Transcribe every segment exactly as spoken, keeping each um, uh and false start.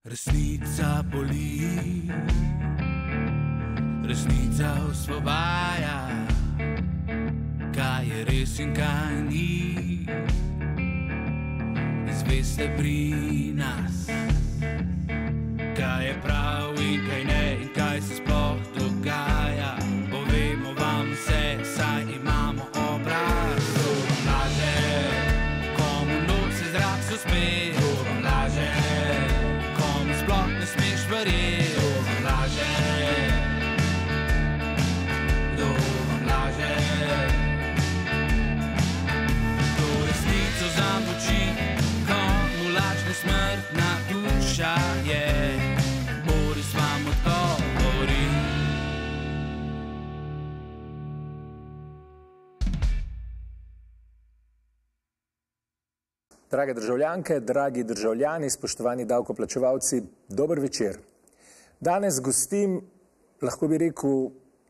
Resnica boli, resnica osvobaja, kaj je res in kaj ni. Izveste pri nas, kaj je prav in kaj ne in kaj se sploh dogaja. Povemo vam vse, saj imamo obraz. Kdo vam laže, komu noč se zrak sospe. Kdo vam laže, komu sploh ne smeš verjeti. Kdo vam laže, kdo vam laže. Kdo resnico zamolči, komu lažna smrtna duša je. Boris vam odgovori. Drage državljanke, dragi državljani, spoštovani davkoplačevalci, dober večer. Danes gostim, lahko bi rekel,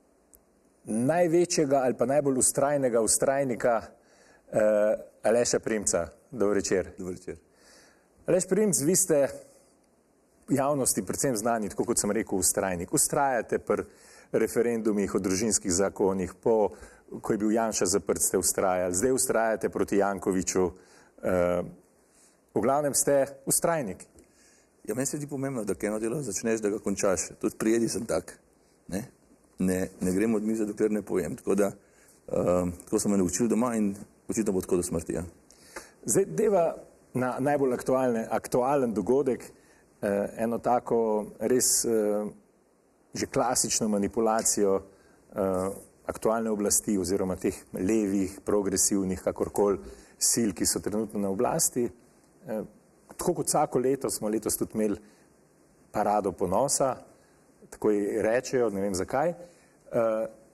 največjega ali pa najbolj ustrajnega ustrajnika eh, Aleša Primca. Dober večer. Dober večer. Aleš Primc, vi ste javnosti predvsem znani, tako kot sem rekel, ustrajnik. Ustrajate pri referendumih o družinskih zakonih, po, ko je bil Janša zaprt, ste ustrajali. Zdaj ustrajate proti Jankoviću. Uh, v glavnem ste ustrajnik. Ja, meni se ti pomembno, da eno delo začneš, da ga končaš. Tudi prijedi sem tak. Ne, ne, ne grem od mize, dokler ne povem. Tako da, uh, tako sem me naučil doma in očitno bo tako do smrti. Ja. Zdaj, deva na najbolj aktualne, aktualen dogodek, uh, eno tako res uh, že klasično manipulacijo uh, aktualne oblasti oziroma teh levih, progresivnih, kakorkoli, sil, ki so trenutno na oblasti. E, tako kot vsako leto smo letos tudi imeli parado ponosa, tako rečejo, ne vem zakaj, e,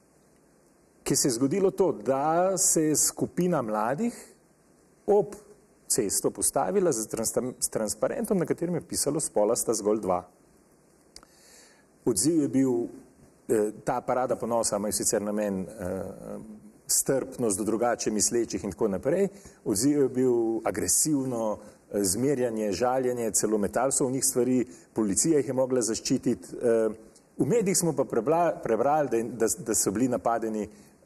ki se je zgodilo to, da se je skupina mladih ob cesto postavila z, trans z transparentom, na katerem je pisalo spola sta zgolj dva. Odziv je bil, e, ta parada ponosa ima sicer namen e, strpnost do drugače mislečih in tako naprej. Odziv je bil agresivno, zmerjanje, žaljenje, celo metal so v njih stvari, policija jih je mogla zaščititi. V medijih smo pa prebrali, da, da so bili napadeni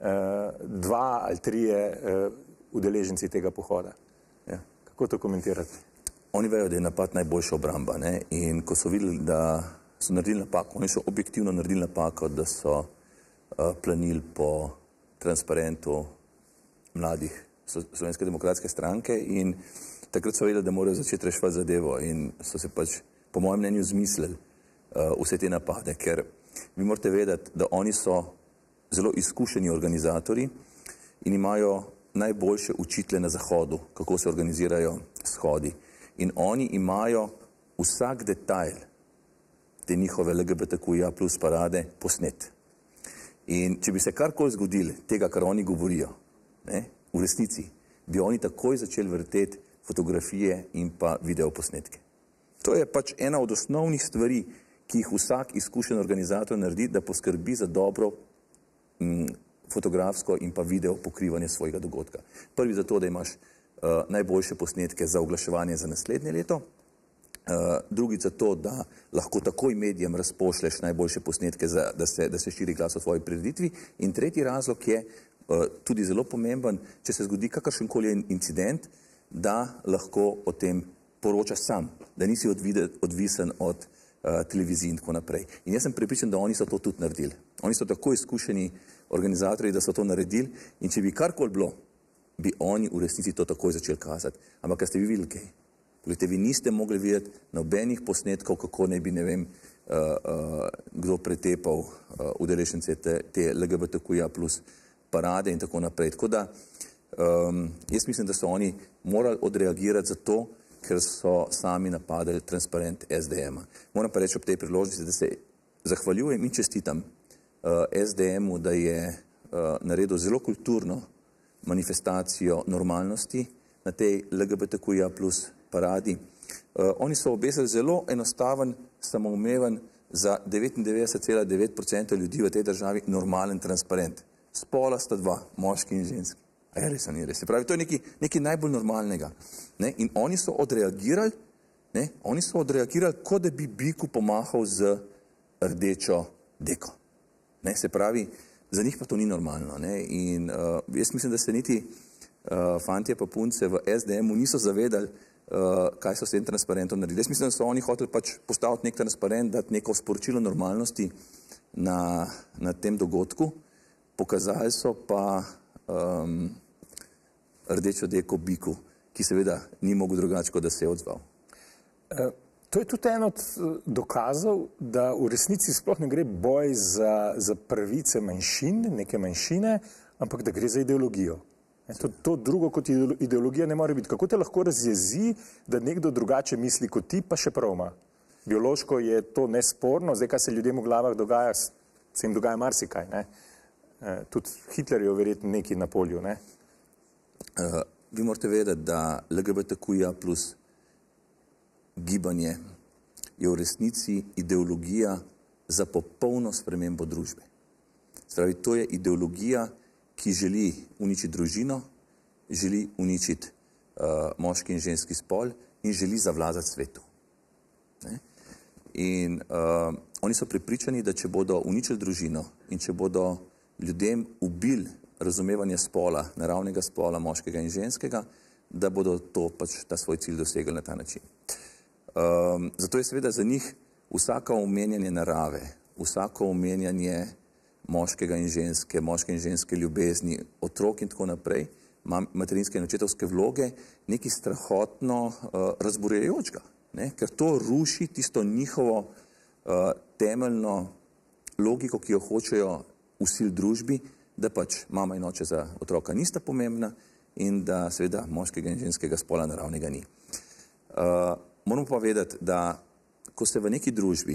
dva ali trije udeleženci tega pohoda. Ja. Kako to komentirate? Oni vejo, da je napad najboljša obramba, ne? In ko so videli, da so naredili napako, oni so objektivno naredili napako, da so uh, planili po transparentu mladih Slovenske demokratske stranke in takrat so vedeli, da morajo začeti reševati zadevo in so se pač, po mojem mnenju, zmislili uh, vse te napade, ker vi morate vedeti, da oni so zelo izkušeni organizatori in imajo najboljše učitelje na Zahodu, kako se organizirajo shodi. In oni imajo vsak detajl te njihove L G B T Q I A plus parade posnet. In če bi se karkoli zgodili tega, kar oni govorijo, ne, v resnici, bi oni takoj začeli vrteti fotografije in pa videoposnetke. To je pač ena od osnovnih stvari, ki jih vsak izkušen organizator naredi, da poskrbi za dobro m, fotografsko in pa video pokrivanje svojega dogodka. Prvi zato, da imaš uh, najboljše posnetke za oglaševanje za naslednje leto, Uh, drugi za to, da lahko takoj medijem razpošleš najboljše posnetke, za, da, se, da se širi glas o tvoji prireditvi. In tretji razlog je uh, tudi zelo pomemben, če se zgodi kakršenkoli incident, da lahko o tem poročaš sam, da nisi odvide, odvisen od uh, televizij in tako naprej. In jaz sem prepričan, da oni so to tudi naredili. Oni so tako izkušeni organizatorji, da so to naredili in če bi karkoli bilo, bi oni v resnici to takoj začeli kazati. Ampak kaj ste vi videli kaj? Poglejte, vi niste mogli videti nobenih posnetkov, kako ne bi, ne vem, uh, uh, kdo pretepal uh, udeležence te, te L G B T Q I A plus parade in tako naprej. Tako da, um, jaz mislim, da so oni morali odreagirati za to, ker so sami napadali transparent S D M-a. Moram pa reči ob tej priložnosti, da se zahvaljujem in čestitam uh, S D M-u, da je uh, naredil zelo kulturno manifestacijo normalnosti na tej L G B T Q I A plus paradi. Uh, oni so obesili zelo enostaven, samoumeven, za devetindevetdeset cela devet procenta ljudi v tej državi normalen transparent. Spola sta dva, moški in ženski. A je res, ni res. Se pravi, to je nekaj, nekaj najbolj normalnega. Ne? In oni so odreagirali Ne? Oni so odreagirali, kot da bi biku pomahal z rdečo deko. Ne? Se pravi, za njih pa to ni normalno. Ne? In uh, jaz mislim, da se niti uh, fantje pa punce v S D M-u niso zavedali, uh, kaj so s tem transparentom naredili. Jaz mislim, da so oni hoteli pač postaviti nek transparent, dati neko sporočilo normalnosti na, na tem dogodku, pokazali so pa um, rdečo deko biku, ki seveda ni mogel drugače, kot da se je odzval. Uh, to je tudi en od dokazov, da v resnici sploh ne gre boj za, za pravice manjšin, neke manjšine, ampak da gre za ideologijo. To, to drugo kot ideologija ne more biti. Kako te lahko razjezi, da nekdo drugače misli kot ti, pa še prav ima? Biološko je to nesporno, zdaj, kaj se ljudem v glavah dogaja, se jim dogaja marsikaj. Ne? E, tudi Hitler je verjetno neki na polju. Ne? Uh, vi morate vedeti, da L G B T Q I A plus gibanje je v resnici ideologija za popolno spremembo družbe. Spravi, to je ideologija, ki želi uničiti družino, želi uničiti uh, moški in ženski spol in želi zavladati svetu. Ne? In uh, oni so prepričani, da če bodo uničili družino in če bodo ljudem ubili razumevanje spola, naravnega spola, moškega in ženskega, da bodo to pač ta svoj cilj dosegli na ta način. Um, zato je seveda za njih vsako omenjanje narave, vsako omenjanje moškega in ženske, moške in ženske ljubezni, otrok in tako naprej, materinske in očetovske vloge, nekaj strahotno uh, razburjajočega, ne? Ker to ruši tisto njihovo uh, temeljno logiko, ki jo hočejo vsil družbi, da pač mama in oče za otroka nista pomembna in da seveda moškega in ženskega spola naravnega ni. Uh, moramo pa vedeti, da ko se v neki družbi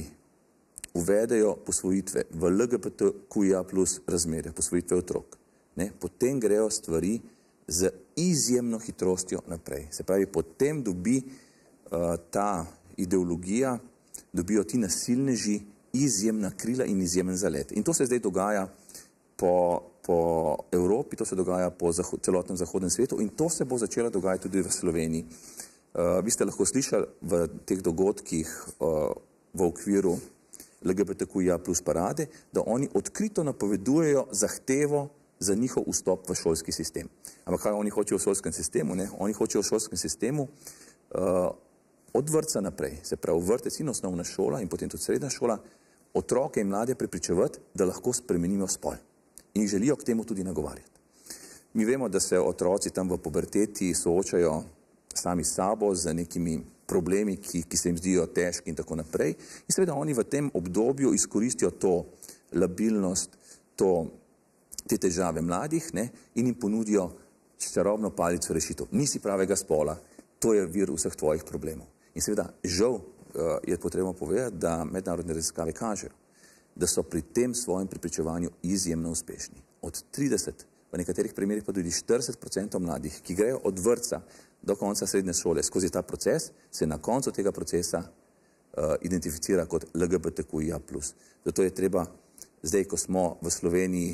uvedejo posvojitve v L G B T Q I A plus razmerje, posvojitve otrok, ne, potem grejo stvari z izjemno hitrostjo naprej. Se pravi, potem dobi uh, ta ideologija, dobijo ti nasilneži izjemna krila in izjemen zalet. In to se zdaj dogaja po, po Evropi, to se dogaja po zahod, celotnem zahodnem svetu in to se bo začelo dogajati tudi v Sloveniji. Uh, vi ste lahko slišali v teh dogodkih uh, v okviru L G B T Q I A plus parade, da oni odkrito napovedujejo zahtevo za njihov vstop v šolski sistem. Ampak kaj oni hočejo v šolskem sistemu? Ne? Oni hočejo v šolskem sistemu uh, od vrtca naprej, se pravi vrtec in osnovna šola in potem tudi srednja šola, otroke in mlade prepričevati, da lahko spremenimo spol. In želijo k temu tudi nagovarjati. Mi vemo, da se otroci tam v puberteti soočajo sami s sabo z nekimi problemi, ki, ki se jim zdijo težki in tako naprej. In seveda oni v tem obdobju izkoristijo to labilnost, to, te težave mladih, ne, in jim ponudijo čarobno palico rešitev. Nisi pravega spola, to je vir vseh tvojih problemov. In seveda žal je potrebno povedati, da mednarodne raziskave kažejo, da so pri tem svojem prepričevanju izjemno uspešni. Od trideset, v nekaterih primerih pa tudi štirideset odstotkov mladih, ki grejo od vrtca do konca srednje šole skozi ta proces, se na koncu tega procesa uh, identificira kot L G B T Q I A plus. Zato je treba, zdaj, ko smo v Sloveniji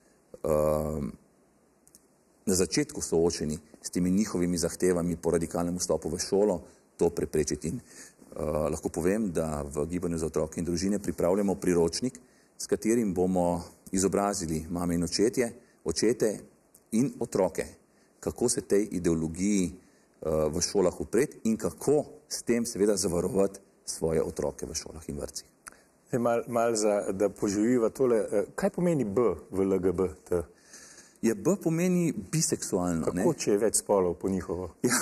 uh, na začetku soočeni s temi njihovimi zahtevami po radikalnem vstopu v šolo, to preprečiti. In uh, lahko povem, da v Gibanju za otroke in družine pripravljamo priročnik, s katerim bomo izobrazili mame in očetje, očete in otroke, kako se tej ideologiji uh, v šolah upreti in kako s tem seveda zavarovati svoje otroke v šolah in vrtcih. Mal, mal za, da poživiva tole, kaj pomeni B v L G B T? Je B pomeni biseksualno. Kako, ne? če je več spolov po njihovo? Ja.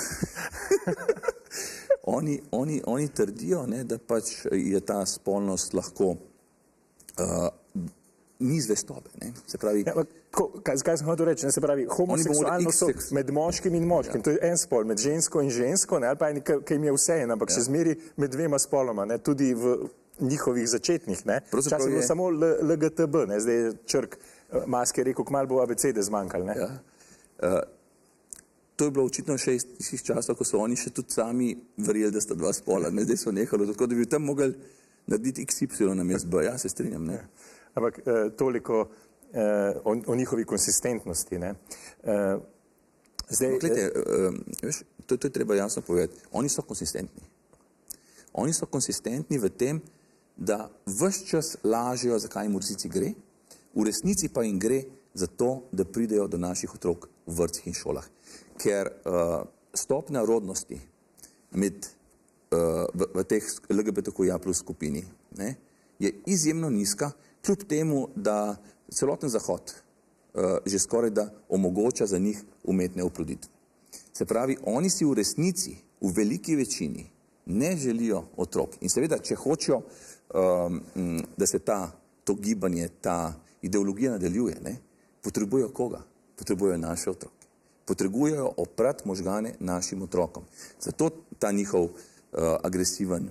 oni, oni, oni trdijo, ne, da pač je ta spolnost lahko uh, ni zvestobe. Ne? Se pravi... Ja, ko, kaj, kaj sem hotel reči? Ne? Se pravi, homoseksualno so med moškim in moškim. Ja. To je en spol, med žensko in žensko, ne? Ali pa je nekaj, kaj jim je vse en, ampak ja. Še zmeri med dvema spoloma, ne? Tudi v njihovih začetnih. Včasih je bilo samo L G T B, ne? Zdaj je črk maske rekel, kmalu bo A B C D zmanjkal. Ne? Ja. Uh, to je bilo očitno še iz tistih časov, ko so oni še tudi sami verjeli, da sta dva spola. Ne? Zdaj so nehali, tako da bi tam mogli narediti X Y na mesto B. Ja, se strinjam. Ne? Ja. Ampak uh, toliko uh, o, o njihovi konsistentnosti. Ne? Uh, zdaj, Glede, uh, veš, to, to je treba jasno povedati. Oni so konsistentni. Oni so konsistentni v tem, da vse čas lažejo, zakaj jim v resnici gre, v resnici pa jim gre za to, da pridejo do naših otrok v vrtcih in šolah. Ker uh, stopnja rodnosti med, uh, v, v teh L G B T Q I A plus skupini ne, je izjemno nizka, kljub temu, da celoten Zahod uh, že skoraj da omogoča za njih umetne oploditve. Se pravi, oni si v resnici, v veliki večini, ne želijo otrok. In seveda, če hočejo, um, da se ta, to gibanje, ta ideologija nadaljuje, ne, potrebujejo koga? Potrebujejo naše otroke. Potrebujejo oprati možgane našim otrokom. Zato ta njihov uh, agresiven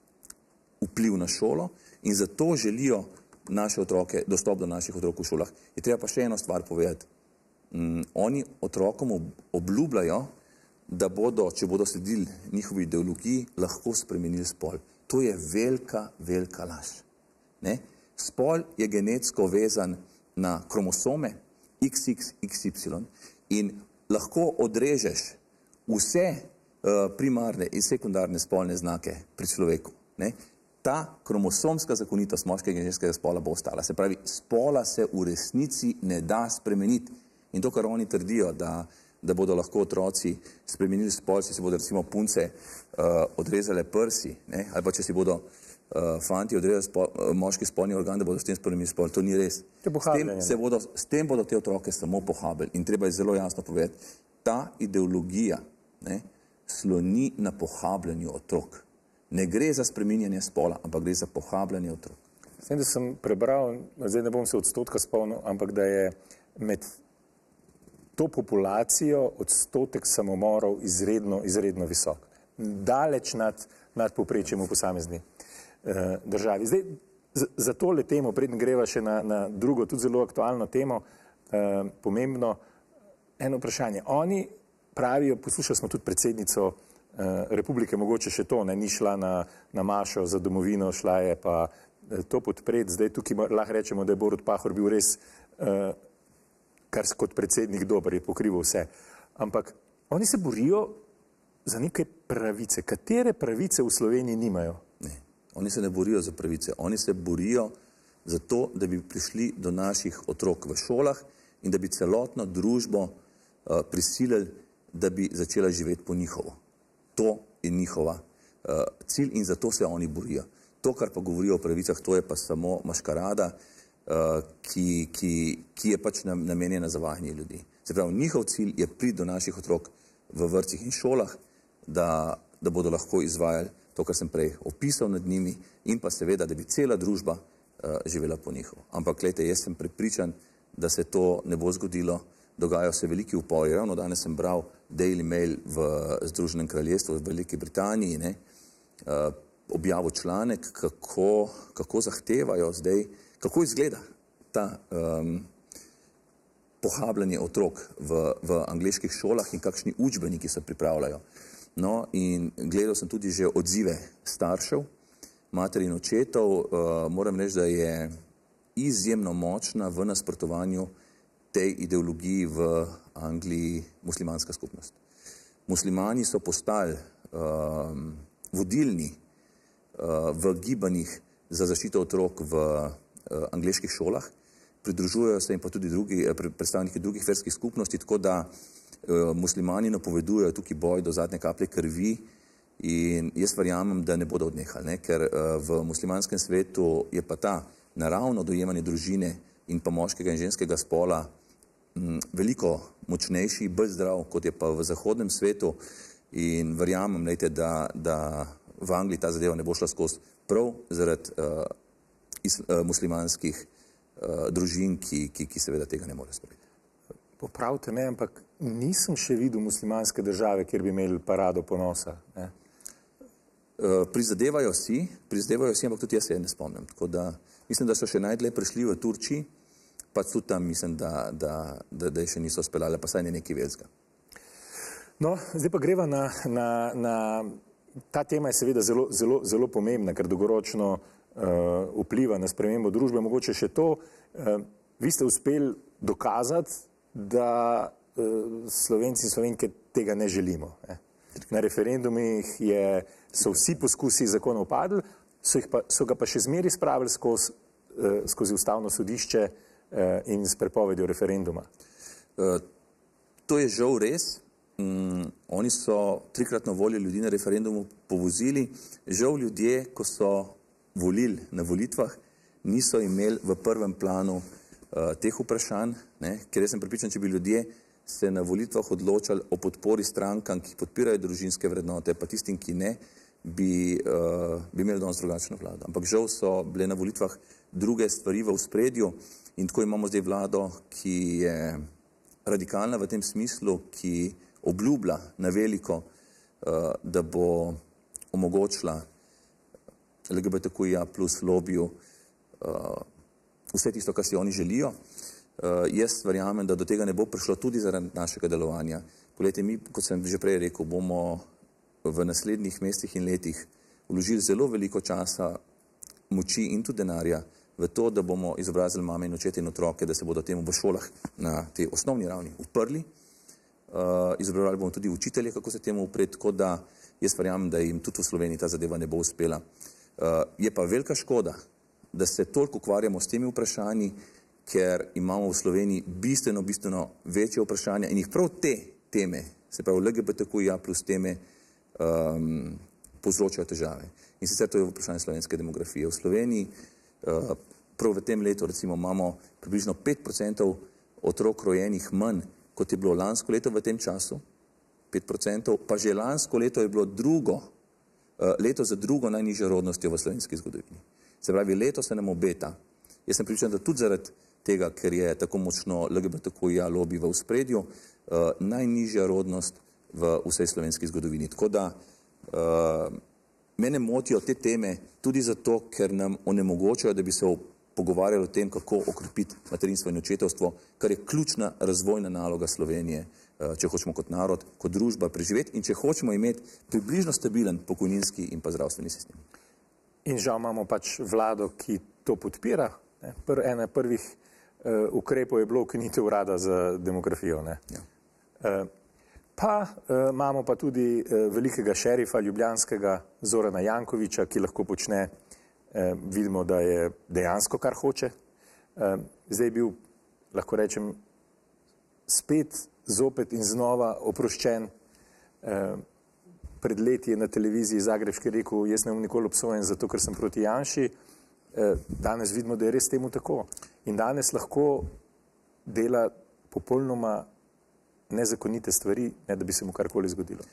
vpliv na šolo in zato želijo naše otroke, dostop do naših otrok v šolah. Je treba pa še eno stvar povedati. Um, oni otrokom ob, obljubljajo, da bodo, če bodo sledili njihovi ideologiji, lahko spremenili spol. To je velika, velika laž. Ne? Spol je genetsko vezan na kromosome X X X Y in lahko odrežeš vse uh, primarne in sekundarne spolne znake pri človeku. Ne? Ta kromosomska zakonitost moškega in ženskega spola bo ostala. Se pravi, spola se v resnici ne da spremeniti. In to, kar oni trdijo, da da bodo lahko otroci spremenili spol, če si bodo recimo punce uh, odrezale prsi, ne? Ali pa če si bodo uh, fanti odrezali spol, uh, moški spolni organ, da bodo s tem spremenili spol. To ni res. S tem, se bodo, s tem bodo te otroke samo pohabili. In treba je zelo jasno povedati, ta ideologija ne, sloni na pohabljanju otrok. Ne gre za spreminjanje spola, ampak gre za pohabljanje otrok. S tem, da sem prebral, zdaj ne bom se odstotka spomnil, ampak da je med to populacijo odstotek samomorov izredno, izredno visok. Daleč nad, nad povprečjem v posamezni eh, državi. Zdaj, z, za tole temo, preden greva še na, na drugo, tudi zelo aktualno temo, eh, pomembno, eno vprašanje. Oni pravijo, poslušali smo tudi predsednico eh, republike, mogoče še to, ne, ni šla na, na mašo za domovino, šla je pa eh, to podpreti. Zdaj tukaj lahko rečemo, da je Borut Pahor bil res eh, kar kot predsednik dober, je pokrival vse. Ampak oni se borijo za neke pravice. Katere pravice v Sloveniji nimajo? Ne, oni se ne borijo za pravice. Oni se borijo za to, da bi prišli do naših otrok v šolah in da bi celotno družbo uh, prisilili, da bi začela živeti po njihovo. To je njihova uh, cilj in zato se oni borijo. To, kar pa govorijo o pravicah, to je pa samo maškarada, Uh, ki, ki, ki je pač namenjena za zavajanje ljudi. Se pravi, njihov cilj je priti do naših otrok v vrtcih in šolah, da, da bodo lahko izvajali to, kar sem prej opisal nad njimi in pa seveda, da bi cela družba uh, živela po njihovo. Ampak, gledajte, jaz sem prepričan, da se to ne bo zgodilo. Dogajajo se veliki upori. Ravno danes sem bral Daily Mail v Združenem kraljestvu, v Veliki Britaniji, ne, uh, objavil članek, kako, kako zahtevajo zdaj, kako izgleda ta um, pohabljanje otrok v, v angleških šolah in kakšni učbeniki se pripravljajo. No, in gledal sem tudi že odzive staršev, mater in očetov. Uh, moram reči, da je izjemno močna v nasprotovanju tej ideologiji v Angliji muslimanska skupnost. Muslimani so postali um, vodilni uh, v gibanjih za zaščito otrok v angleških šolah, pridružujejo se in pa tudi drugi, predstavniki drugih verskih skupnosti, tako da uh, muslimani napovedujejo tukaj boj do zadnje kaplje krvi in jaz verjamem, da ne bodo odnehali, ne? Ker uh, v muslimanskem svetu je pa ta naravno dojemanje družine in pa moškega in ženskega spola m, veliko močnejši, bolj zdrav, kot je pa v zahodnem svetu in verjamem, lejte, da, da v Angliji ta zadeva ne bo šla skozi prav zaradi uh, iz uh, muslimanskih uh, družin, ki, ki, ki seveda tega ne more sprejeti. Popravite me, ampak nisem še videl muslimanske države, kjer bi imeli parado ponosa. Ne? Uh, prizadevajo si, prizadevajo si, ampak tudi jaz se ne spomnim. Tako da mislim, da so še najdlje prišli v Turčiji, pa tudi tam mislim, da, da, da, da še niso speljali, pa saj ne nekaj velikega. No, zdaj pa greva na, na, na... Ta tema je seveda zelo, zelo, zelo pomembna, ker dolgoročno Uh, vpliva na spremembo družbe. Mogoče še to, uh, vi ste uspeli dokazati, da uh, Slovenci in Slovenke tega ne želimo. Eh? Na referendumih je, so vsi poskusi zakonov padli, so, jih pa, so ga pa še zmeri spravili skozi, eh, skozi ustavno sodišče eh, in s prepovedjo referenduma. Uh, to je žal res. Um, oni so trikratno voljo ljudi na referendumu povozili. Žal ljudje, ko so volili na volitvah, niso imeli v prvem planu uh, teh vprašanj, ne? Ker jaz sem pripričan, če bi ljudje se na volitvah odločali o podpori strankam, ki podpirajo družinske vrednote, pa tistim, ki ne, bi, uh, bi imeli danes drugačno vlado. Ampak žal so bile na volitvah druge stvari v ospredju in tako imamo zdaj vlado, ki je radikalna v tem smislu, ki obljublja na veliko, uh, da bo omogočila L G B T Q I A plus lobiju uh, vse tisto, kar si oni želijo. Uh, jaz verjamem, da do tega ne bo prišlo tudi zaradi našega delovanja. Poglejte, mi, kot sem že prej rekel, bomo v naslednjih mesecih in letih vložili zelo veliko časa, moči in tudi denarja v to, da bomo izobrazili mame in očete in otroke, da se bodo temu v šolah na tej osnovni ravni uprli. Uh, izobrazili bomo tudi učitelje, kako se temu upreti, tako da jaz verjamem, da jim tudi v Sloveniji ta zadeva ne bo uspela. Uh, je pa velika škoda, da se toliko ukvarjamo s temi vprašanji, ker imamo v Sloveniji bistveno, bistveno večje vprašanja in jih prav te teme, se pravi L G B T Q I A plus teme, um, povzročajo težave. In sicer to je vprašanje slovenske demografije. V Sloveniji uh, prav v tem letu recimo imamo približno pet procentov otrok rojenih manj, kot je bilo lansko leto v tem času, pet procentov, pa že lansko leto je bilo drugo, uh, leto za drugo najnižjo rodnostjo v slovenski zgodovini. Se pravi, leto se nam obeta. Jaz sem pripričan, da tudi zaradi tega, ker je tako močno L G B T Q I A lobby v ospredju, uh, najnižja rodnost v vsej slovenski zgodovini. Tako da uh, mene motijo te teme tudi zato, ker nam onemogočajo, da bi se pogovarjali o tem, kako okrepiti materinstvo in očetovstvo, kar je ključna razvojna naloga Slovenije, uh, če hočemo kot narod, kot družba preživeti in če hočemo imeti približno stabilen pokojninski in pa zdravstveni sistem. In žal imamo pač vlado, ki to podpira. Pr, ena prvih uh, ukrepov je bilo ukinitev urada za demografijo. Ne? Ja. Uh, pa uh, imamo pa tudi uh, velikega šerifa ljubljanskega Zorana Jankovića, ki lahko počne, uh, vidimo, da je dejansko kar hoče. Uh, zdaj je bil, lahko rečem, spet, zopet in znova oproščen. Uh, pred leti je na televiziji Zagrebški rekel, jaz ne bom nikoli obsojen zato, ker sem proti Janši. Danes vidimo, da je res temu tako. In danes lahko dela popolnoma nezakonite stvari, ne da bi se mu karkoli zgodilo.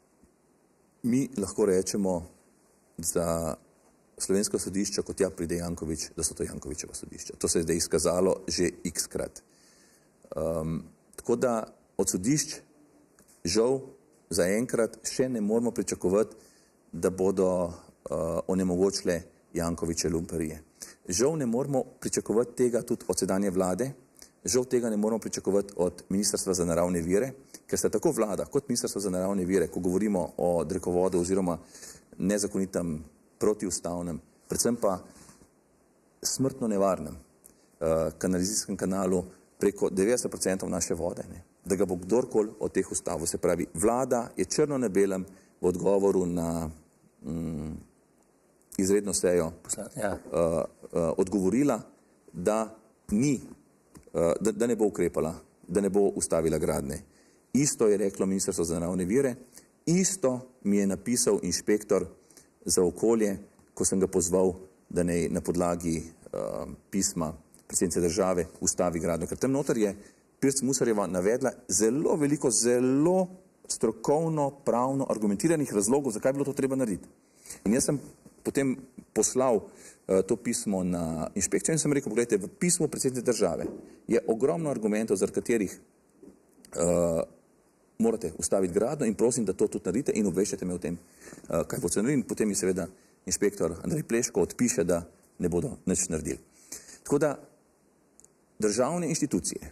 Mi lahko rečemo za slovensko sodišče, kot ja pride Janković, da so to Jankovićeva sodišča. To se je zdaj izkazalo že x-krat. Um, tako da od sodišč žal zaenkrat še ne moramo pričakovati, da bodo uh, onemogočile Jankovićeve lumparije. Žal ne moramo pričakovati tega tudi od sedanje vlade, žal tega ne moramo pričakovati od Ministrstva za naravne vire, ker sta tako vlada kot Ministrstvo za naravne vire, ko govorimo o drekovodu oziroma nezakonitem, protiustavnem, predvsem pa smrtno nevarnem uh, kanalizacijskem kanalu preko devetdeset procentov naše vode, ne, da ga bo kdorkoli od teh ustavil. Se pravi, vlada je črno na belem v odgovoru na mm, izredno sejo ja. uh, uh, odgovorila, da, ni, uh, da, da ne bo ukrepala, da ne bo ustavila gradnje. Isto je reklo Ministrstvo za naravne vire, isto mi je napisal inšpektor za okolje, ko sem ga pozval, da ne na podlagi uh, pisma predsednice države ustavi gradnjo. Ker tam noter je Pirc Musarjeva navedla zelo veliko, zelo strokovno, pravno argumentiranih razlogov, zakaj je bilo to treba narediti. In jaz sem potem poslal uh, to pismo na inšpekcijo in sem rekel, pogledajte, v pismu predsednice države je ogromno argumentov, zaradi katerih uh, morate ustaviti gradnjo in prosim, da to tudi naredite in obveščate me o tem, uh, kaj boste naredili. In potem mi seveda inšpektor Andrej Pleško odpiše, da ne bodo nič naredili. Tako da državne inštitucije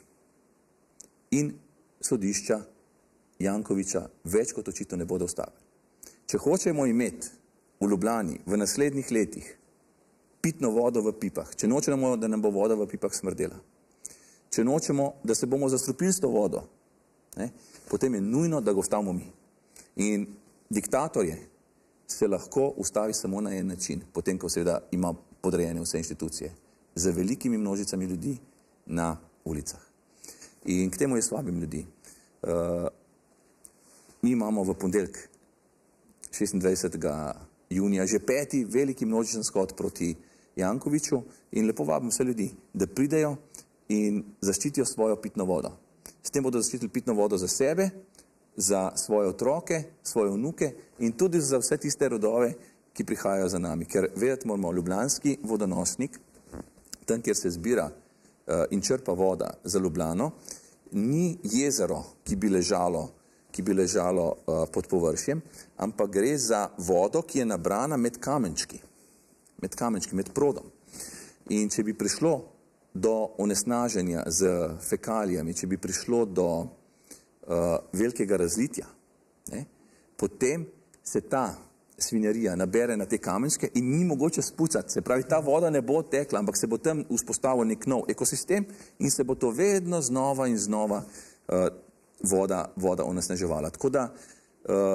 in sodišča Jankovića več kot očitno ne bodo ustavili. Če hočemo imeti v Ljubljani v naslednjih letih pitno vodo v pipah, če nočemo, da nam bo voda v pipah smrdela, če nočemo, da se bomo zastrupili s to vodo, ne, potem je nujno, da ga ustavimo mi. In diktatorje se lahko ustavi samo na en način, potem, ko seveda ima podrejene vse inštitucije, z velikimi množicami ljudi na ulicah. In k temu jaz vabim ljudi. Uh, mi imamo v ponedeljek, šestindvajsetega junija, že peti veliki množičen shod proti Jankoviću in lepo vabim vse ljudi, da pridejo in zaščitijo svojo pitno vodo. S tem bodo zaščitili pitno vodo za sebe, za svoje otroke, svoje vnuke in tudi za vse tiste rodove, ki prihajajo za nami. Ker vedeti moramo, ljubljanski vodonosnik, tam, kjer se zbira uh, in črpa voda za Ljubljano, ni jezero, ki bi ležalo, ki bi ležalo uh, pod površjem, ampak gre za vodo, ki je nabrana med kamenčki, med kamenčki, med prodom. In če bi prišlo do onesnaženja z fekalijami, če bi prišlo do uh, velikega razlitja, ne, potem se ta svinjarija nabere na te kamenčke in ni mogoče spucati. Se pravi, ta voda ne bo tekla, ampak se bo tam vzpostavil nek nov ekosistem in se bo to vedno znova in znova uh, voda, voda onesnaževala. Tako da uh,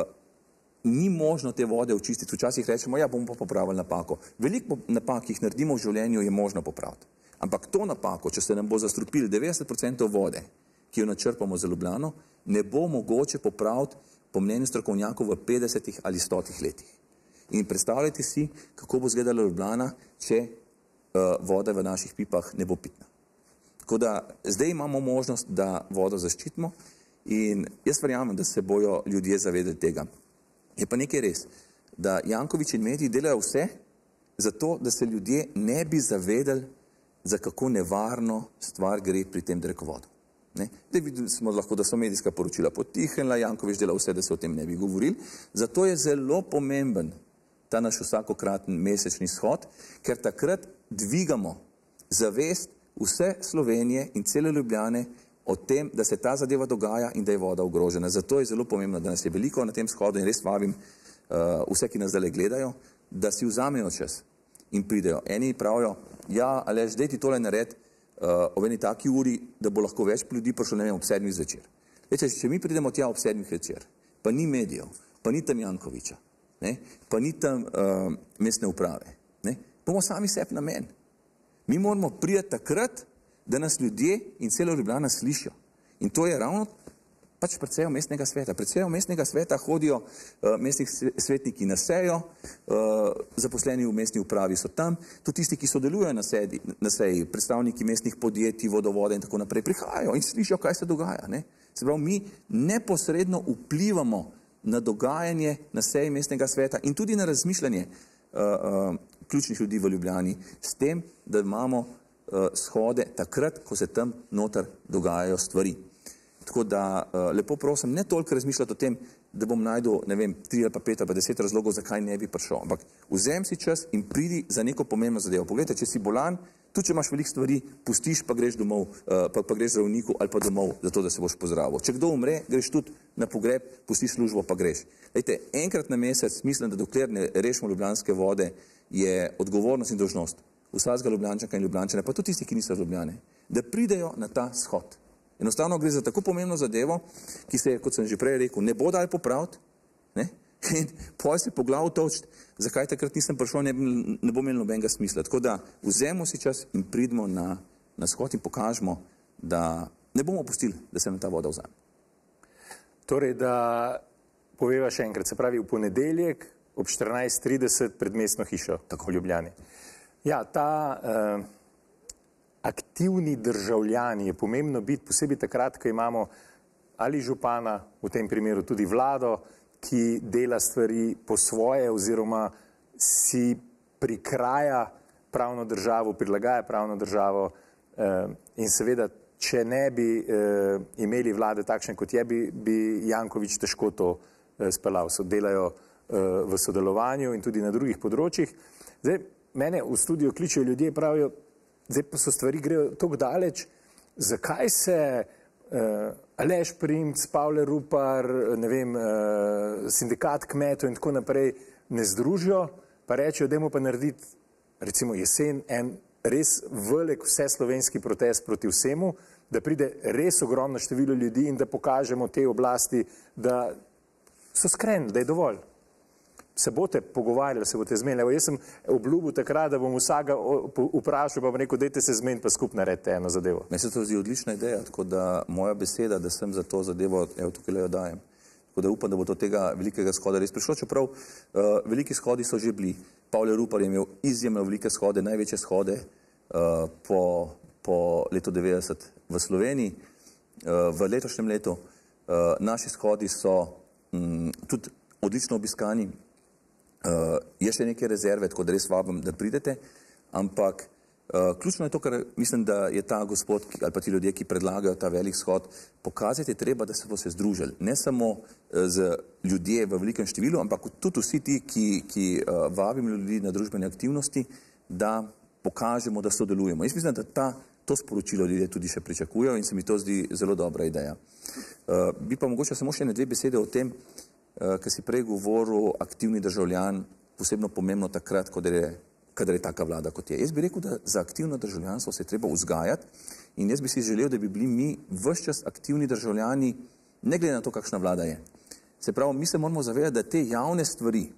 ni možno te vode očistiti. Včasih rečemo, ja, bomo pa popravili napako. Veliko napak, ki jih naredimo v življenju, je možno popraviti. Ampak to napako, če se nam bo zastrupili devetdeset procentov vode, ki jo načrpamo za Ljubljano, ne bo mogoče popraviti po mnenju strokovnjakov v petdesetih ali stotih letih. In predstavljajte si, kako bo izgledala Ljubljana, če uh, voda v naših pipah ne bo pitna. Tako da zdaj imamo možnost, da vodo zaščitimo in jaz verjamem, da se bojo ljudje zavedali tega. Je pa nekaj res, da Janković in mediji delajo vse zato, da se ljudje ne bi zavedali, za kako nevarno stvar gre pri tem drekovodu. Ne? Zdaj videli smo lahko, da so medijska poročila potihnila, Janković dela vse, da se o tem ne bi govorili. Zato je zelo pomemben ta naš vsakokraten mesečni shod, ker takrat dvigamo zavest vse Slovenije in cele Ljubljane o tem, da se ta zadeva dogaja in da je voda ogrožena. Zato je zelo pomembno, da nas je veliko na tem shodu in res vabim uh, vse, ki nas zdaj gledajo, da si vzamejo čas in pridejo. Eni pravijo, ja, Aleš, daj ti tole nared uh, ob eni taki uri, da bo lahko več ljudi prišlo, ne vem, ob sedmih zvečer. Leče, če mi pridemo tja ob sedmih večer, pa ni medijev, pa ni tam Jankovića, ne, pa ni tam uh, mestne uprave, ne, bomo sami sebi namen. Mi moramo priti takrat, da nas ljudje in celo Ljubljana slišijo. In to je ravno pač pred sejo mestnega sveta. Pred sejo mestnega sveta hodijo uh, mestni svetniki na sejo, uh, zaposleni v mestni upravi so tam, tudi tisti, ki sodelujejo na, sedi, na seji, predstavniki mestnih podjetij, vodovode in tako naprej, prihajajo in slišijo, kaj se dogaja. Ne? Se pravi, mi neposredno vplivamo na dogajanje na seji mestnega sveta in tudi na razmišljanje uh, uh, ključnih ljudi v Ljubljani s tem, da imamo uh, shode takrat, ko se tam noter dogajajo stvari. Tako da uh, lepo prosim, ne toliko razmišljati o tem, da bom najdel, ne vem, tri ali pa pet ali pa deset razlogov, zakaj ne bi prišel. Ampak vzem si čas in pridi za neko pomembno zadevo. Poglejte, če si bolan, tudi če imaš veliko stvari, pustiš pa greš domov, uh, pa, pa greš zdravniku ali pa domov, zato da se boš pozdravil. Če kdo umre, greš tudi na pogreb, pustiš službo pa greš. Lejte, enkrat na mesec, mislim, da dokler ne rešimo ljubljanske vode, je odgovornost in dolžnost vsakega Ljubljančanka in Ljubljančana, pa tudi tisti, ki niso Ljubljane, da pridejo na ta shod. Enostavno gre za tako pomembno zadevo, ki se, kot sem že prej rekel, ne bo dal popraviti, ne? In poj se po glavu točiti, zakaj takrat nisem prišel, ne, ne bo imel nobenega smisla. Tako da vzemo si čas in pridemo na, na shod in pokažemo, da ne bomo pustili, da se nam ta voda vzame. Torej, da poveva še enkrat, se pravi v ponedeljek ob štirinajst trideset pred mestno hišo, tako v Ljubljani. Ja, ta uh, aktivni državljani je pomembno biti, posebej takrat, ko imamo ali župana, v tem primeru tudi vlado, ki dela stvari po svoje oziroma si prikraja pravno državo, prilagaja pravno državo uh, in seveda, če ne bi uh, imeli vlade takšne kot je, bi, bi Janković težko to uh, speljal. So delajo uh, v sodelovanju in tudi na drugih področjih. Zdaj, mene v studiu kličejo ljudje, pravijo, zdaj pa so stvari grejo toliko daleč, zakaj se uh, Aleš Primc, Pavle Rupar, ne vem, uh, sindikat kmetov in tako naprej ne združijo, pa rečejo, dajmo pa narediti, recimo jesen, en res velik vseslovenski protest proti vsemu, da pride res ogromno število ljudi in da pokažemo tej oblasti, da so skrenili, da je dovolj. Se boste pogovarjali, se boste zmenili. Jaz sem obljubil takrat, da bom vsega vprašal, pa bom rekel, dajte se zmeniti, pa skupaj naredite eno zadevo. Meni se to zdi odlična ideja, tako da moja beseda, da sem za to zadevo, evo tukaj le jo dajem. Tako da upam, da bo do tega velikega shoda res prišlo, čeprav uh, veliki shodi so že bili. Pavle Rupar je imel izjemno velike shode, največje shode uh, po, po letu devetdeset v Sloveniji, uh, v letošnjem letu. Uh, naši shodi so um, tudi odlično obiskani. Uh, je še neke rezerve, tako da res vabim, da pridete, ampak uh, ključno je to, kar mislim, da je ta gospod ali pa ti ljudje, ki predlagajo ta velik shod, pokazati je treba, da se bo se združili. Ne samo uh, z ljudje v velikem številu, ampak tudi vsi ti, ki, ki uh, vabimo ljudi na družbene aktivnosti, da pokažemo, da sodelujemo. Jaz mislim, da ta, to sporočilo ljudje tudi še pričakujejo in se mi to zdi zelo dobra ideja. Uh, bi pa mogoče samo še ene dve besede o tem, ker si prej govoril aktivni državljan, posebno pomembno takrat, kadar je, kadar je taka vlada, kot je. Jaz bi rekel, da za aktivno državljanstvo se je treba vzgajati in jaz bi si želel, da bi bili mi ves čas aktivni državljani, ne glede na to, kakšna vlada je. Se pravi, mi se moramo zavedati, da te javne stvari,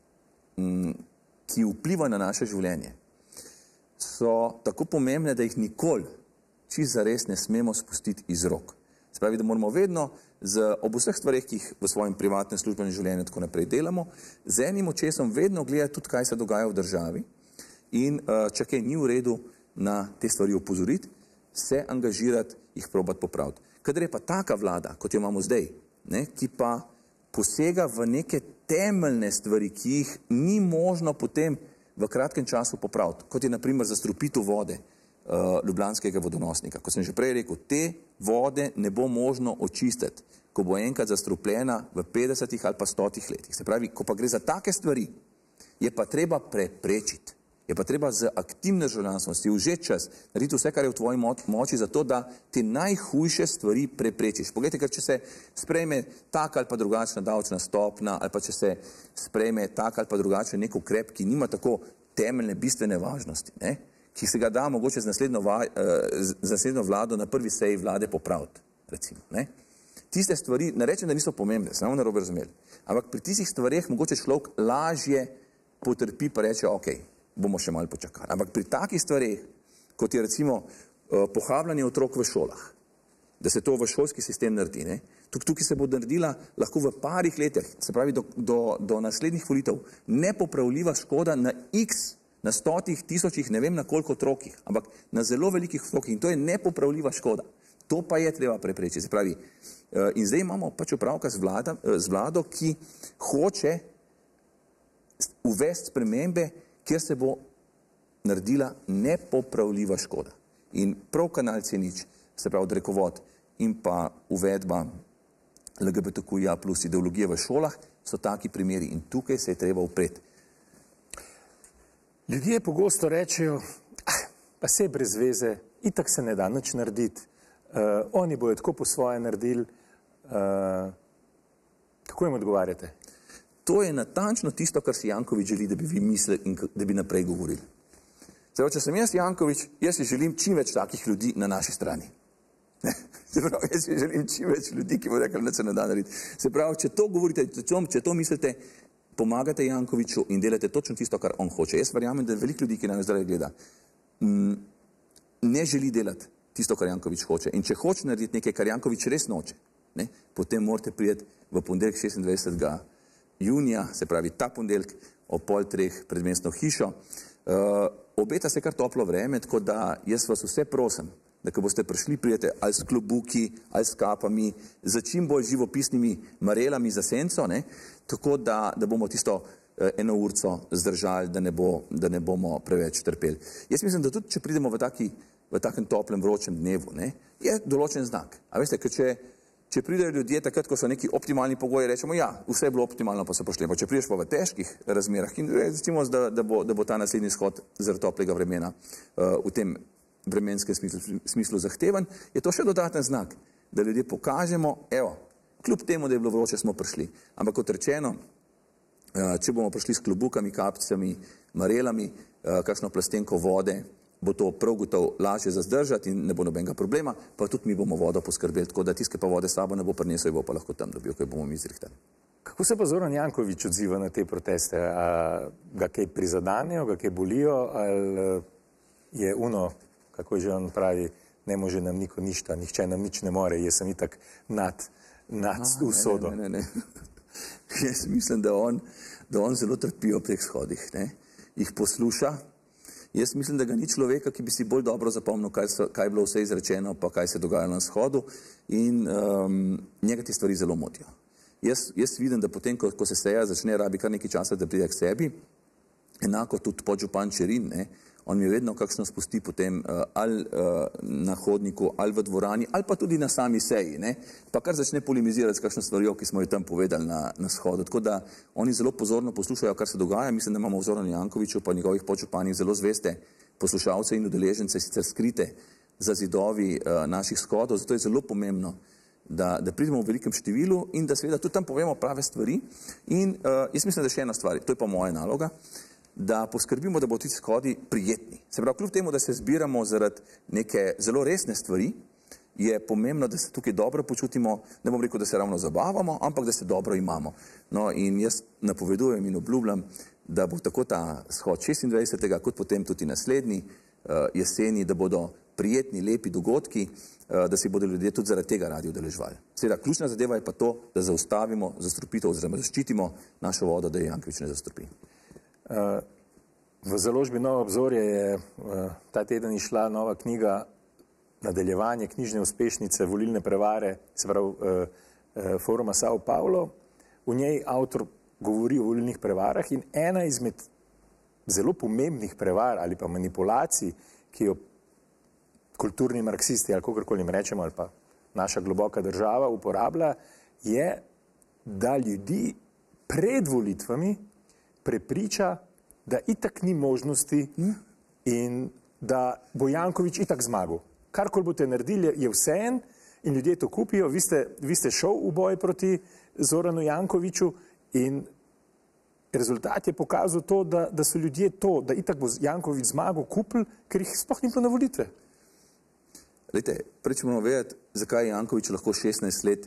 ki vplivajo na naše življenje, so tako pomembne, da jih nikoli čisto zares ne smemo spustiti iz rok. Se pravi, da moramo vedno z, ob vseh stvareh, ki jih v svojem privatnem službenem življenju tako naprej delamo, z enim očesom vedno gledati tudi, kaj se dogaja v državi in če kaj ni v redu, na te stvari opozoriti, se angažirati, jih probati popraviti. Kadar je pa taka vlada, kot jo imamo zdaj, ne, ki pa posega v neke temeljne stvari, ki jih ni možno potem v kratkem času popraviti, kot je na primer zastrupitev vode, ljubljanskega vodonosnika. Ko sem že prej rekel, te vode ne bo možno očistiti, ko bo enkrat zastrupljena v petdesetih ali pa stotih letih. Se pravi, ko pa gre za take stvari, je pa treba preprečiti. Je pa treba z aktivnim državljanstvom si vzeti čas, narediti vse, kar je v tvoji moči, za to, da te najhujše stvari preprečiš. Poglejte, ker če se sprejme taka ali pa drugačna davčna stopna, ali pa če se sprejme taka ali pa drugačen nek ukrep, ki nima tako temeljne, bistvene važnosti, ne? Ki se ga da mogoče z naslednjo, vaj, z naslednjo vlado na prvi seji vlade popraviti, recimo, ne. Tiste stvari, ne rečem, da niso pomembne, samo narobe razumeli, ampak pri tistih stvareh mogoče človek lažje potrpi pa reče, ok, bomo še malo počakali. Ampak pri takih stvareh, kot je recimo pohabljanje otrok v šolah, da se to v šolski sistem naredi, ne, tukaj se bo naredila lahko v parih letih, se pravi do, do, do naslednjih volitev, nepopravljiva škoda na x na stotih, tisočih, ne vem na koliko otrokih, ampak na zelo velikih otrokih in to je nepopravljiva škoda. To pa je treba preprečiti. Se pravi, in zdaj imamo pač opravka z, vlada, z vlado, ki hoče uvesti spremembe, kjer se bo naredila nepopravljiva škoda. In prav kanal C nič, se pravi drekovod in pa uvedba L G B T Q I A plus ideologije v šolah, so taki primeri in tukaj se je treba upreti. Ljudje pogosto rečejo, ah, pa se brez veze, itak se ne da nič narediti, uh, oni bojo tako po svoje naredili. Uh, kako jim odgovarjate? To je natančno tisto, kar si Janković želi, da bi vi mislili in da bi naprej govorili. Zdaj, če sem jaz Janković, jaz si želim čim več takih ljudi na naši strani. Se pravi, jaz si želim čim več ljudi, ki bo rekli, da se ne da narediti. Se pravi, če to govorite, če to mislite, pomagate Jankoviću in delate točno tisto, kar on hoče. Jaz verjamem, da veliko ljudi, ki nam zdaj gleda, ne želi delati tisto, kar Janković hoče. In če hoče narediti nekaj, kar Janković res noče, ne, potem morate priti v ponedeljek šestindvajsetega junija, se pravi ta ponedeljek ob pol treh pred mestno hišo. Uh, obeta se kar toplo vreme, tako da jaz vas vse prosim, da ko boste prišli, prijete ali s klobuki, ali s kapami, z čim bolj živopisnimi marelami za senco, ne, tako da, da bomo tisto eh, eno urco zdržali, da ne, bo, da ne bomo preveč trpeli. Jaz mislim, da tudi, če pridemo v, taki, v takem toplem, vročem dnevu, ne, je določen znak. A veste, ker če, če pridejo ljudje takrat, ko so neki optimalni pogoji, rečemo, ja, vse je bilo optimalno, pa se pošljemo. Če prideš pa v težkih razmerah, in recimo, da, da, bo, da bo ta naslednji shod zaradi toplega vremena uh, v tem vremenskem smislu, smislu zahteven, je to še dodaten znak, da ljudje pokažemo, evo, kljub temu, da je bilo vroče, smo prišli. Ampak kot rečeno, če bomo prišli s klobukami, kapcami, marelami, kakšno plastenko vode, bo to prav gotovo lažje zazdržati in ne bo nobenega problema, pa tudi mi bomo vodo poskrbeli, tako da tiske pa vode sabo ne bo prinesel, bo pa lahko tam dobil, ko bomo mi zrihtali. Kako se pa Zoran Janković odziva na te proteste? A ga kaj prizadanejo, ga kaj bolijo, ali je uno, kako že on pravi, ne može nam niko ništa, nihče nam nič ne more, jaz sem itak nad, nad A, usodo. Ne, ne, ne, ne. Jaz mislim, da on, da on zelo trpi ob teh shodih, ne? Jih posluša. Jaz mislim, da ga ni človeka, ki bi si bolj dobro zapomnil, kaj, so, kaj je bilo vse izrečeno, pa kaj se dogaja na shodu, in um, njega te stvari zelo motijo. Jaz, jaz vidim, da potem, ko, ko se seja začne, rabi kar nekaj časa, da pride k sebi, enako tudi podžupan Čerin, ne? On mi vedno kakšno spusti potem uh, ali uh, na hodniku, ali v dvorani, ali pa tudi na sami seji, ne? Pa kar začne polemizirati s kakšno stvarjo, ki smo jo tam povedali na, na shodu. Tako da oni zelo pozorno poslušajo, kar se dogaja. Mislim, da imamo v Zoranu Jankoviću pa njegovih podžupanih zelo zveste poslušalce in udeležence, sicer skrite za zidovi uh, naših shodov. Zato je zelo pomembno, da, da pridemo v velikem številu in da seveda tudi tam povemo prave stvari. In uh, jaz mislim, da še ena stvar, to je pa moja naloga, da poskrbimo, da bodo ti shodi prijetni. Se pravi, kljub temu, da se zbiramo zaradi neke zelo resne stvari, je pomembno, da se tukaj dobro počutimo, ne bom rekel, da se ravno zabavamo, ampak da se dobro imamo. No, in jaz napovedujem in obljubljam, da bo tako ta shod šestindvajsetega kot potem tudi naslednji uh, jeseni, da bodo prijetni, lepi dogodki, uh, da si bodo ljudje tudi zaradi tega radi udeleževali. Seveda, ključna zadeva je pa to, da zaustavimo zastrupitev oziroma zaščitimo našo vodo, da je Janković ne zastrupi. V založbi Novo obzorje je ta teden išla nova knjiga, nadaljevanje knjižne uspešnice Volilne prevare, se pravi foruma Sao Paulo. V njej avtor govori o volilnih prevarah in ena izmed zelo pomembnih prevar ali pa manipulacij, ki jo kulturni marksisti ali kakorkoli jim rečemo, ali pa naša globoka država uporablja, je, da ljudi pred volitvami prepriča, da itak ni možnosti in da bo Janković itak zmagal. Karkoli boste naredili, je vseeno in ljudje to kupijo. Vi ste, vi ste šel v boj proti Zoranu Jankoviću in rezultat je pokazal to, da, da so ljudje to, da itak bo Janković zmagal, kupili, ker jih sploh ni bilo na volitve. Lejte, prej moramo vedeti, zakaj Janković lahko šestnajst let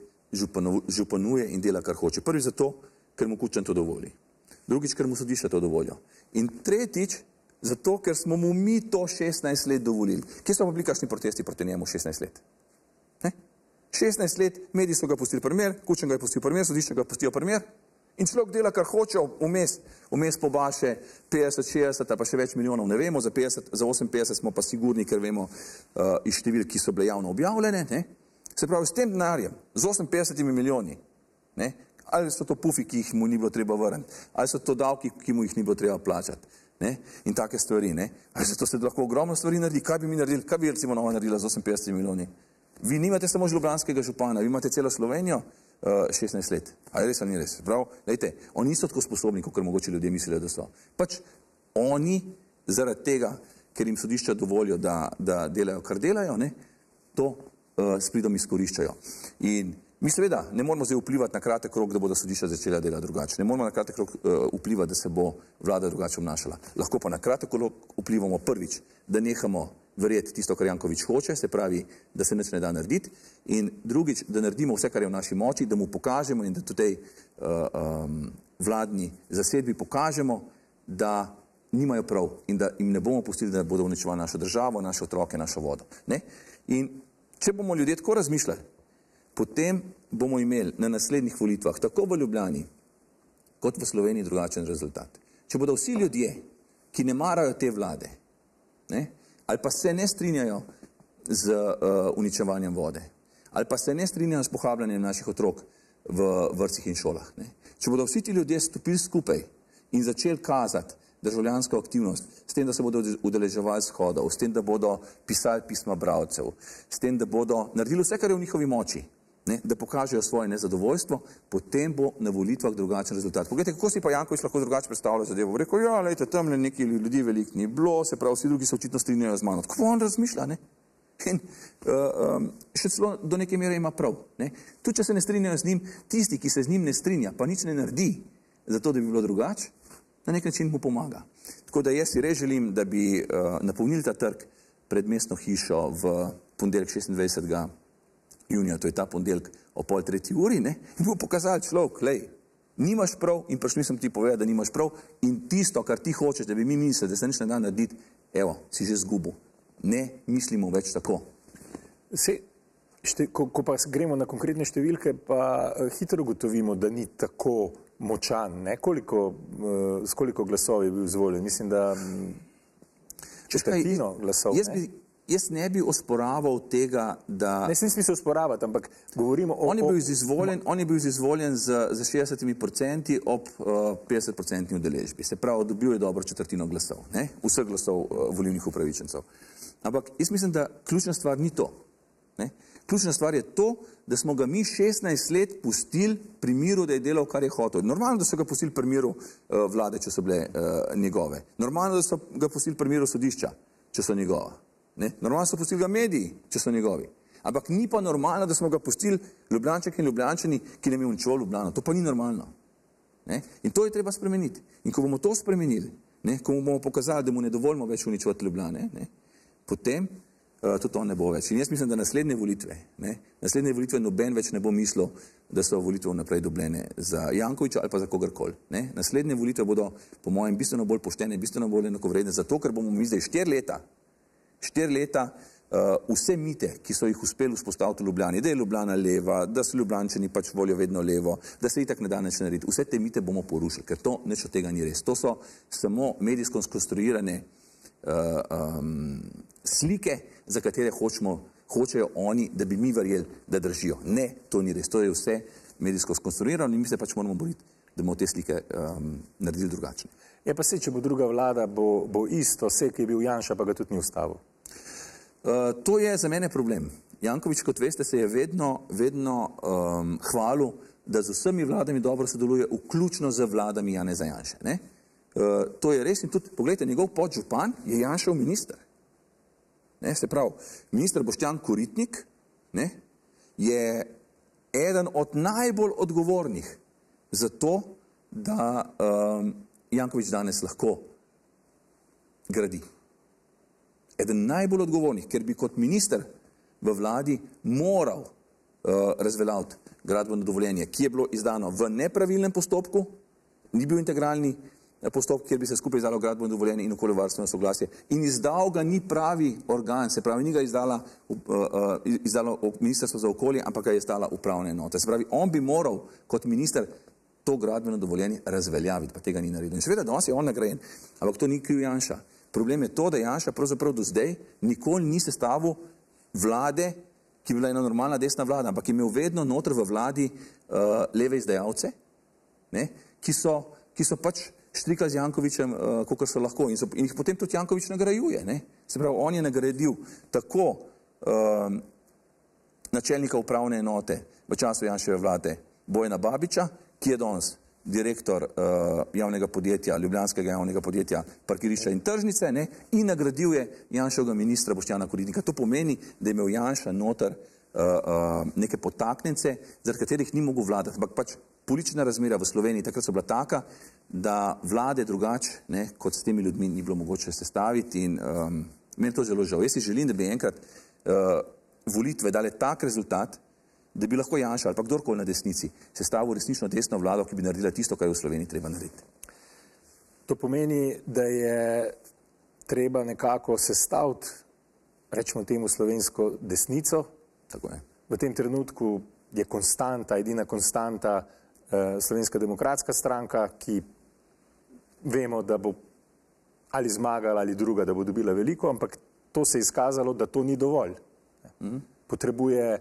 županuje in dela, kar hoče. Prvi zato, ker mu Kučan to dovoli. Drugič, ker mu sodišče to dovolijo. In tretjič, zato, ker smo mu mi to šestnajst let dovolili. Kje so pa bili kakšni protesti proti njemu šestnajst let? Ne? šestnajst let, mediji so ga pustili primer, Kučan ga je pustil primer, sodišče ga pustijo primer in človek dela, kar hoče, vmes, vmes pobaše petdeset, šestdeset, pa še več milijonov, ne vemo, za, petdeset, za oseminpetdeset smo pa sigurni, ker vemo uh, iz števil, ki so bile javno objavljene. Ne? Se pravi, s tem denarjem, z oseminpetdesetimi milijoni, ne? Ali so to pufi, ki jih mu ni bilo treba vrniti, ali so to davki, ki mu jih ni bilo treba plačati, ne? In take stvari, ne? Ali zato se lahko ogromno stvari naredi, kaj bi mi naredili, kaj bi recimo Nova naredila z oseminpetdesetimi milijoni? Vi nimate samo ljubljanskega župana, vi imate celo Slovenijo uh, šestnajst let. Ali res ali ni res? Prav, lejte, oni niso tako sposobni, kot mogoče ljudje mislijo, da so. Pač oni zaradi tega, ker jim sodišča dovolijo, da, da delajo, kar delajo, ne? To uh, s pridom izkoriščajo. In mi seveda ne moramo zdaj vplivati na kratek rok, da bodo sodišča začela delati drugače. Ne moramo na kratek rok uh, vplivati, da se bo vlada drugače obnašala. Lahko pa na kratek rok vplivamo prvič, da nehamo verjeti tisto, kar Janković hoče, se pravi, da se nič ne da narediti, in drugič, da naredimo vse, kar je v naši moči, da mu pokažemo in da tudi uh, um, vladni zasedbi pokažemo, da nimajo prav in da jim ne bomo pustili, da bodo uničevali našo državo, naše otroke, našo vodo. Ne? In če bomo ljudje tako razmišljali, potem bomo imeli na naslednjih volitvah, tako v Ljubljani, kot v Sloveniji, drugačen rezultat. Če bodo vsi ljudje, ki ne marajo te vlade, ne, ali pa se ne strinjajo z uh, uničevanjem vode, ali pa se ne strinjajo s pohabljanjem naših otrok v vrtcih in šolah, ne. Če bodo vsi ti ljudje stopili skupaj in začeli kazati državljansko aktivnost, s tem, da se bodo udeleževali shodov, s tem, da bodo pisali pisma bralcev, s tem, da bodo naredili vse, kar je v njihovi moči, ne, da pokažejo svoje nezadovoljstvo, potem bo na volitvah drugačen rezultat. Poglejte, kako si pa Janković lahko drugače predstavlja zadevo. Bo rekel, ja, lejte, tam le neki ljudi veliko ni bilo, se pravi, vsi drugi se očitno strinjajo z mano. Tako on razmišlja, ne? In uh, um, še celo do neke mere ima prav. Ne? Tudi, če se ne strinjajo z njim, tisti, ki se z njim ne strinja, pa nič ne naredi, zato da bi bilo drugače, na nek način mu pomaga. Tako da jaz si res želim, da bi uh, napolnili ta trg pred mestno hišo v ponedeljek šestindvajsetega junija, to je ta ponedeljek o pol tretji uri, ne? In bo pokazali človek, lej, Nimaš prav in prišli sem ti povedati, da nimaš prav in tisto, kar ti hočeš, da bi mi mislili, da se nič ne da narediti, evo, si že zgubil. Ne mislimo več tako. Se, šte, ko, ko pa gremo na konkretne številke, pa hitro ugotovimo, da ni tako močan, ne? Koliko, uh, s koliko glasov je bil izvoljen? Mislim, da četrtino glasov. Jaz bi, jaz ne bi osporaval tega, da... Ne, sem smisel osporavati, ampak govorimo o... On je bil izvoljen, on je bil izvoljen z, z šestdeset procenti ob uh, petdeset procentni udeležbi. Se pravi, dobil je dobro četrtino glasov, ne? Vseh glasov uh, volilnih upravičencev. Ampak jaz mislim, da ključna stvar ni to. Ne? Ključna stvar je to, da smo ga mi šestnajst let pustili pri miru, da je delal, kar je hotel. Normalno, da so ga pustili pri miru uh, vlade, če so bile uh, njegove. Normalno, da so ga pustili pri miru sodišča, če so njegova. Ne? Normalno so pustili ga mediji, če so njegovi. Ampak ni pa normalno, da smo ga pustili Ljubljanček in Ljubljančani, ki nam je uničeval Ljubljano. To pa ni normalno. Ne? In to je treba spremeniti. In ko bomo to spremenili, ne? Ko bomo pokazali, da mu ne dovolimo več uničevati Ljubljane, ne? Potem uh, tudi on ne bo več. In jaz mislim, da naslednje volitve, ne? naslednje volitve noben več ne bo mislil, da so volitve vnaprej dobljene za Jankovića ali pa za kogarkoli. Ne? Naslednje volitve bodo, po mojem, bistveno bolj poštene, bistveno bolj enakovredne, zato ker bomo mi zdaj štiri leta, štiri leta uh, vse mite, ki so jih uspeli vzpostaviti v Ljubljani, da je Ljubljana leva, da so Ljubljančani pač volijo vedno levo, da se itak ne da nič narediti. Vse te mite bomo porušili, ker to nič od tega ni res. To so samo medijsko skonstruirane uh, um, slike, za katere hočemo, hočejo oni, da bi mi verjeli, da držijo. Ne, to ni res. To je vse medijsko skonstruirano in mi se pač moramo boriti, da bomo te slike um, naredili drugačne. Je pa se, če bo druga vlada, bo, bo isto, vse, ki je bil Janša, pa ga tudi ni ustavil. Uh, to je za mene problem. Janković, kot veste, se je vedno, vedno um, hvalil, da z vsemi vladami dobro sodeluje, vključno z vladami Janeza Janše. Ne? Uh, to je res in tudi, pogledajte, njegov podžupan je Janšev minister. Ne? Se pravi, minister Boštjan Koritnik, ne? Je eden od najbolj odgovornih za to, da um, Janković danes lahko gradi. Eden najbolj odgovornih, ker bi kot minister v vladi moral uh, razveljaviti gradbeno dovoljenje, ki je bilo izdano v nepravilnem postopku, ni bil integralni postopek, kjer bi se skupaj izdalo gradbeno dovoljenje in okoljevarstveno soglasje. In izdal ga ni pravi organ, se pravi, ni ga izdala, uh, uh, izdalo Ministrstvo za okolje, ampak ga je izdala upravna enota. Se pravi, on bi moral kot minister to gradbeno dovoljenje razveljaviti, pa tega ni naredil. In seveda, danes je on nagrajen, ampak to ni kriv Janša. Problem je to, da Janša pravzaprav do zdaj nikoli ni sestavil vlade, ki bi bila ena normalna desna vlada, ampak je imel vedno noter v vladi uh, leve izdajalce, ne, ki, so, ki so pač štrikali z Jankovićem, uh, kakor so lahko. In, so, in jih potem tudi Janković nagrajuje. Ne. Se pravi, on je nagradil tako uh, načelnika upravne enote v času Janševe vlade Bojana Babiča, ki je danes direktor uh, javnega podjetja, ljubljanskega javnega podjetja Parkirišča in tržnice, ne, in nagradil je Janševega ministra Boštjana Koritnika. To pomeni, da je imel Janša noter uh, uh, neke potaknjence, zaradi katerih ni mogel vladati. Ampak pač politična razmera v Sloveniji takrat so bila taka, da vlade drugače, ne, kot s temi ljudmi ni bilo mogoče sestaviti in um, meni to zelo žal. Jaz si želim, da bi enkrat uh, volitve dale tak rezultat, da bi lahko Janša ali pa kdorkoli na desnici sestavil resnično desno vlado, ki bi naredila tisto, kar je v Sloveniji treba narediti. To pomeni, da je treba nekako sestaviti, rečemo temu slovensko desnico. Tako je. V tem trenutku je konstanta, edina konstanta eh, Slovenska demokratska stranka, ki vemo, da bo ali zmagala ali druga, da bo dobila veliko, ampak to se je izkazalo, da to ni dovolj. Mhm. Potrebuje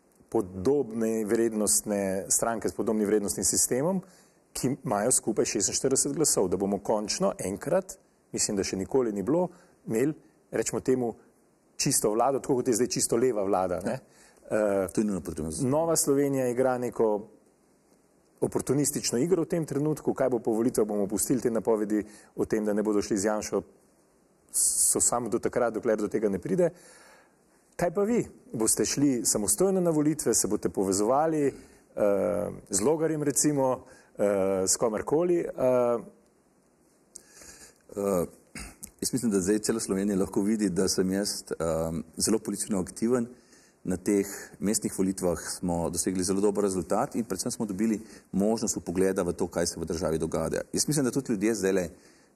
podobne vrednostne stranke s podobnim vrednostnim sistemom, ki imajo skupaj šestinštirideset glasov, da bomo končno enkrat, mislim, da še nikoli ni bilo, imeli, rečemo temu, čisto vlado, tako kot je zdaj čisto leva vlada. Ne? Ja. To je nujno potrebno. Nova Slovenija igra neko oportunistično igro v tem trenutku, kaj bo po volitvah, bomo pustili te napovedi o tem, da ne bodo šli z Janšo, so samo do takrat, dokler do tega ne pride. Kaj pa vi? Boste šli samostojno na volitve, se boste povezovali uh, z Logarjem recimo, uh, s komerkoli? Uh... Uh, jaz mislim, da zdaj celo Slovenija lahko vidi, da sem jaz um, zelo politično aktiven na teh mestnih volitvah smo dosegli zelo dober rezultat in predvsem smo dobili možnost vpogleda v to, kaj se v državi dogaja. Jaz mislim, da tudi ljudje zdajle,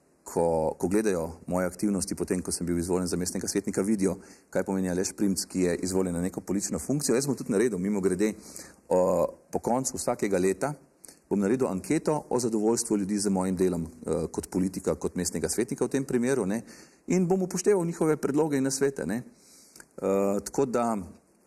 ko, ko gledajo moje aktivnosti, potem, ko sem bil izvoljen za mestnega svetnika, vidijo, kaj pomeni Aleš Primc, ki je izvoljen na neko politično funkcijo. Jaz bom tudi naredil, mimo grede, o, po koncu vsakega leta bom naredil anketo o zadovoljstvu ljudi z mojim delom o, kot politika, kot mestnega svetnika v tem primeru, ne, in bom upošteval njihove predloge in nasvete, ne. Uh, tako da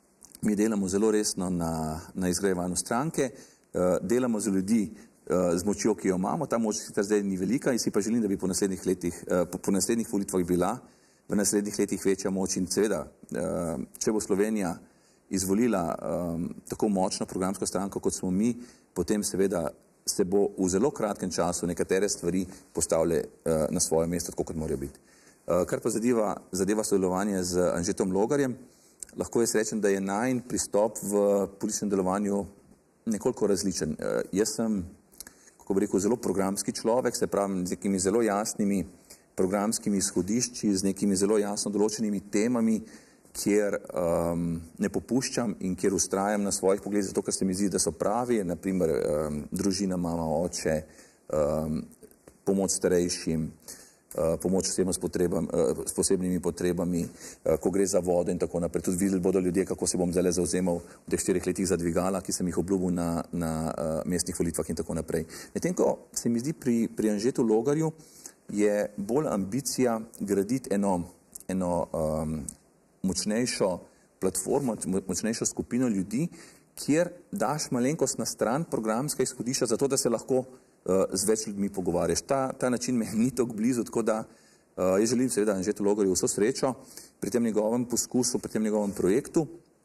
mi delamo zelo resno na, na izgrajevanju stranke, uh, delamo za ljudi uh, z močjo, ki jo imamo, ta moč sicer zdaj ni velika in si pa želim, da bi po naslednjih letih, uh, po, po naslednjih volitvah bila v naslednjih letih večja moč in seveda, uh, če bo Slovenija izvolila um, tako močno programsko stranko, kot smo mi, potem seveda se bo v zelo kratkem času nekatere stvari postavile uh, na svoje mesto, tako kot morajo biti. Uh, kar pa zadeva, zadeva sodelovanje z Anžetom Logarjem, lahko jaz rečem, da je najin pristop v političnem delovanju nekoliko različen. Uh, jaz sem, kako bi rekel, zelo programski človek, se pravim, z nekimi zelo jasnimi programskimi izhodišči, z nekimi zelo jasno določenimi temami, kjer um, ne popuščam in kjer ustrajam na svojih pogledih, zato ker se mi zdi, da so pravi, naprimer um, družina, mama, oče, um, pomoč starejšim, uh, pomoč osebam s, potrebam, uh, s posebnimi potrebami, uh, ko gre za vodo in tako naprej. Tudi videli bodo ljudje, kako se bom zdaj zauzemal v teh štirih letih za dvigala, ki sem jih obljubil na, na uh, mestnih volitvah in tako naprej. Medtem ko se mi zdi pri, pri Anžetu Logarju je bolj ambicija graditi eno, eno um, močnejšo platformo, močnejšo skupino ljudi, kjer daš malenkost na stran programska izhodišča, zato da se lahko uh, z več ljudmi pogovarjaš. Ta, ta način me ni tako blizu, tako da uh, jaz želim seveda Anžetu Logarju vso srečo pri tem njegovem poskusu, pri tem njegovem projektu.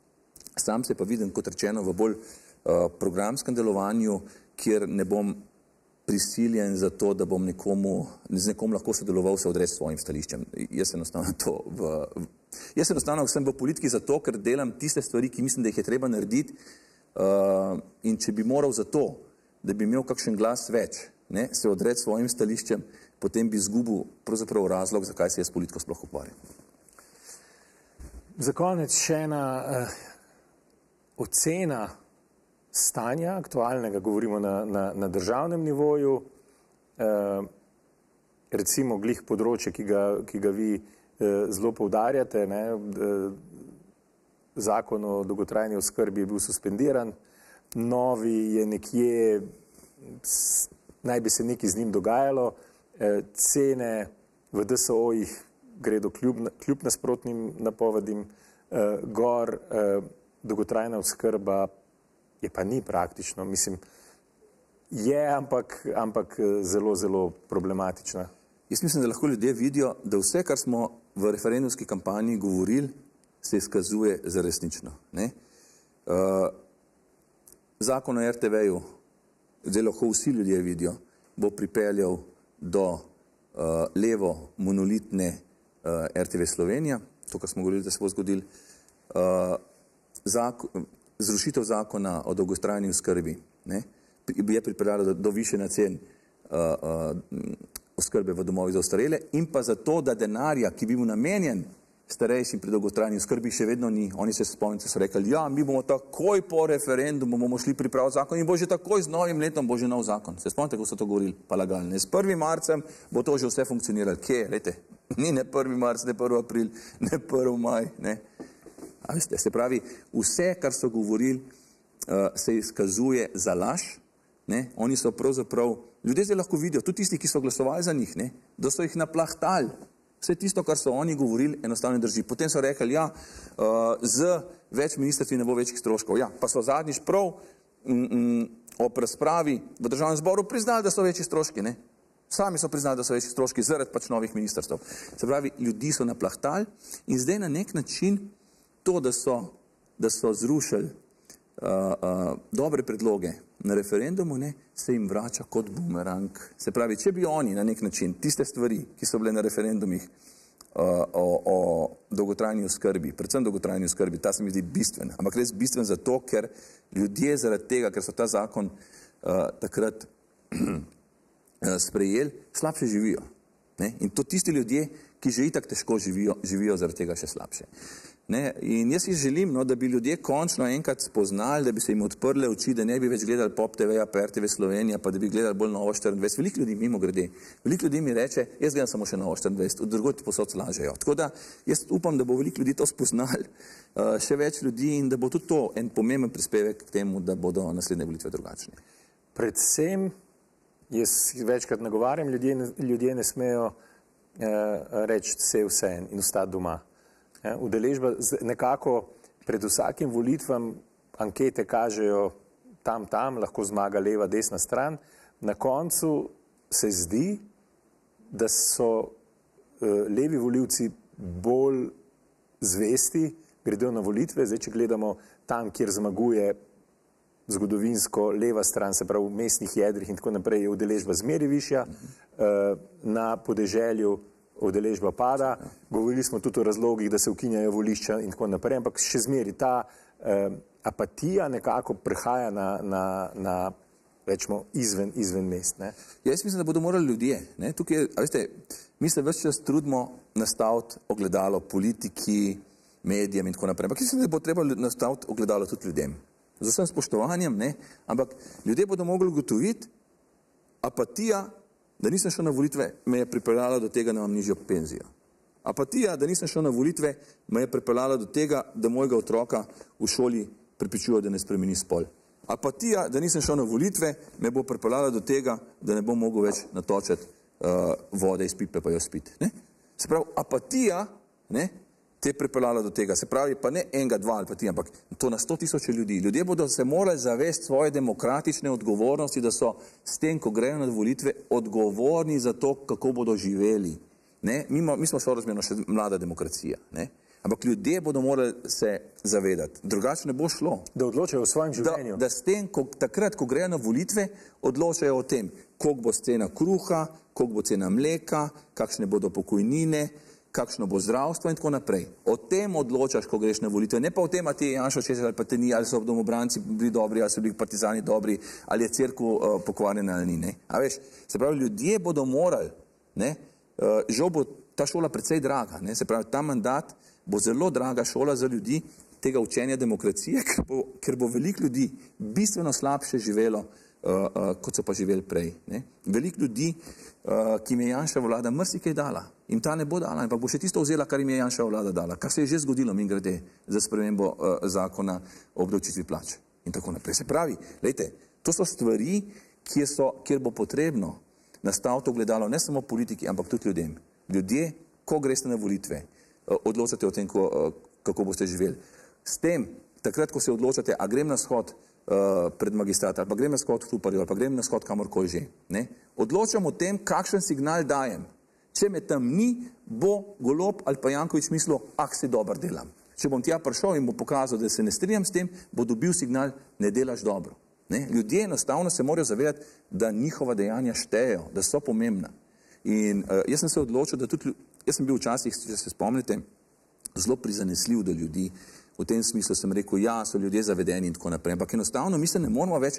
Sam se pa vidim, kot rečeno, v bolj uh, programskem delovanju, kjer ne bom prisiljen za to, da bom nekomu, z nekom lahko sodeloval, se odreči svojim stališčem. Jaz enostavno to v, v Jaz enostavno sem v politiki zato, ker delam tiste stvari, ki mislim, da jih je treba narediti uh, in če bi moral za to, da bi imel kakšen glas več, ne, se odreči svojim stališčem, potem bi izgubil pravzaprav razlog, zakaj se jaz politiko sploh ukvarjam. Za konec še ena uh, ocena stanja aktualnega, govorimo na, na, na državnem nivoju, uh, recimo glih področje, ki ga, ki ga vi zelo poudarjate, ne, zakon o dolgotrajni oskrbi je bil suspendiran, novi je nekje, naj bi se nekaj z njim dogajalo, cene v D S O-jih gredo kljub, kljub nasprotnim napovedim gor, dolgotrajna oskrba je pa ni praktično, mislim, je, ampak, ampak zelo, zelo problematična. Jaz mislim, da lahko ljudje vidijo, da vse, kar smo v referendumski kampanji govorili, se izkazuje za resnično. Ne? Uh, zakon o R T V-ju, zdaj lahko vsi ljudje vidijo, bo pripeljal do uh, levo monolitne uh, R T V Slovenija, to, kar smo govorili, da se bo zgodil, uh, zakon, zrušitev zakona o dolgotrajni oskrbi, ne? Je pripeljalo do, do višanja cen uh, uh, oskrbe v domovih za ostarele in pa zato, da denarja, ki bi bil namenjen starejšim pri dolgotrajni oskrbi, še vedno ni. Oni se spomnite, so rekli, ja, mi bomo takoj po referendumu bomo šli pripraviti zakon in bo že takoj z novim letom bo že nov zakon. Se spomnite, ko so to govorili, pa lagali. Ne, s prvim marcem bo to že vse funkcioniralo. Kje, lejte, ni ne prvi marc, ne prvi april, ne prvi maj, ne. A veste, se pravi, vse, kar so govorili, uh, se izkazuje za laž, ne. Oni so pravzaprav ljudje zdaj lahko vidijo, tudi tisti, ki so glasovali za njih, ne, da so jih naplahtali. Vse tisto, kar so oni govorili, enostavno drži. Potem so rekli, ja, uh, z več ministrstvi ne bo večjih stroškov. Ja, pa so zadnjič prav mm, mm, ob razpravi v državnem zboru priznali, da so večji stroški. Ne. Sami so priznali, da so večji stroški zaradi pač novih ministrstv. Se pravi, ljudi so naplahtali in zdaj na nek način to, da so, da so zrušili uh, uh, dobre predloge na referendumu, ne, se jim vrača kot bumerang. Se pravi, če bi oni na nek način tiste stvari, ki so bile na referendumih uh, o, o dolgotrajni oskrbi, predvsem dolgotrajni oskrbi, ta se mi zdi bistven, ampak res bistven zato, ker ljudje zaradi tega, ker so ta zakon uh, takrat sprejeli, slabše živijo. Ne? In to tisti ljudje, ki že itak težko živijo, živijo zaradi tega še slabše. Ne? In jaz si želim, no, da bi ljudje končno enkrat spoznali, da bi se jim odprle oči, da ne bi več gledali Pop T V-ja, pa R T V Slovenija, pa da bi gledali bolj Novo štiriindvajset. Veliko ljudi mimo grede. Veliko ljudi mi reče, jaz gledam samo še Novo štiriindvajset, od drugod posod lažejo. Tako da jaz upam, da bo veliko ljudi to spoznali, uh, še več ljudi in da bo tudi to en pomemben prispevek k temu, da bodo naslednje volitve drugačne. Predvsem, jaz večkrat nagovarjam, ljudje, ljudje ne smejo uh, reči vse vse in ostati doma. Udeležba nekako pred vsakim volitvam ankete kažejo tam, tam, lahko zmaga leva, desna stran. Na koncu se zdi, da so uh, levi volivci bolj zvesti, gredo na volitve. Zdaj, če gledamo tam, kjer zmaguje zgodovinsko leva stran, se pravi v mestnih jedrih in tako naprej, je udeležba zmeri višja, uh, na podeželju udeležba pada. Govorili smo tudi o razlogih, da se ukinjajo volišča in tako naprej, ampak še zmeri ta eh, apatija nekako prehaja na, na, na rečemo, izven, izven mest. Ne? Jaz mislim, da bodo morali ljudje. Ne? Tukaj, a veste, mi se ves čas trudimo nastaviti ogledalo politiki, medijem in tako naprej, ampak mislim, da bo treba nastaviti ogledalo tudi ljudem. Z vsem spoštovanjem, ne? Ampak ljudje bodo mogli ugotoviti, apatija, da nisem šel na volitve, me je pripeljala do tega, da imam nižjo penzijo. Apatija, da nisem šel na volitve, me je pripeljala do tega, da mojega otroka v šoli prepričujejo, da ne spremeni spol. Apatija, da nisem šel na volitve, me bo pripeljala do tega, da ne bom mogel več natočiti uh, vode iz pipe, pa jo spiti. Ne? Se pravi, apatija, ne, te je pripeljala do tega. Se pravi, pa ne enega, dva ali pa ti, ampak to na sto tisoče ljudi. Ljudje bodo se morali zavesti svoje demokratične odgovornosti, da so s tem, ko grejo na volitve, odgovorni za to, kako bodo živeli. Ne? Mi, mi smo sorazmerno še mlada demokracija. Ne? Ampak ljudje bodo morali se zavedati. Drugače ne bo šlo. Da odločajo o svojem življenju. Da, da s tem, ko, takrat, ko grejo na volitve, odločajo o tem, koliko bo cena kruha, koliko bo cena mleka, kakšne bodo pokojnine, kakšno bo zdravstvo in tako naprej. O tem odločaš, ko greš na volitve. Ne pa o tem, ali ti je Janša česa ali pa te ni, ali so domobranci bili dobri, ali so bili partizani dobri, ali je cerkev uh, pokvarjena ali ni. Ne? A veš, se pravi, ljudje bodo morali, ne, uh, žal bo ta šola precej draga, ne? Se pravi, ta mandat bo zelo draga šola za ljudi tega učenja demokracije, ker bo, ker bo veliko ljudi bistveno slabše živelo, Uh, uh, kot so pa živeli prej. Ne? Veliko ljudi, uh, ki jim je Janševa vlada marsikaj dala, jim ta ne bo dala, ampak bo še tisto vzela, kar jim je Janševa vlada dala, kar se je že zgodilo, mimogrede, za spremembo uh, zakona o obdavčitvi plač in tako naprej. Se pravi, lejte, to so stvari, kjer, so, kjer bo potrebno nastaviti ogledalo ne samo politiki, ampak tudi ljudem. Ljudje, ko greste na volitve, uh, odločate o tem, ko, uh, kako boste živeli. S tem, takrat, ko se odločate, a grem na shod Uh, pred magistrat, ali pa grem na shod v Tuparju, ali pa grem na shod kamorkoli že. Ne? Odločam o tem, kakšen signal dajem. Če me tam ni, bo Golob ali pa Janković mislil, ah, se dobro delam. Če bom tja prišel in bo pokazal, da se ne strinjam s tem, bo dobil signal, ne delaš dobro. Ne? Ljudje enostavno se morajo zavedati, da njihova dejanja štejejo, da so pomembna. In uh, jaz sem se odločil, da tudi, jaz sem bil včasih, če se spomnite, zelo prizanesljiv do ljudi. V tem smislu sem rekel, ja, so ljudje zavedeni in tako naprej. Ampak enostavno mi se ne moramo več uh,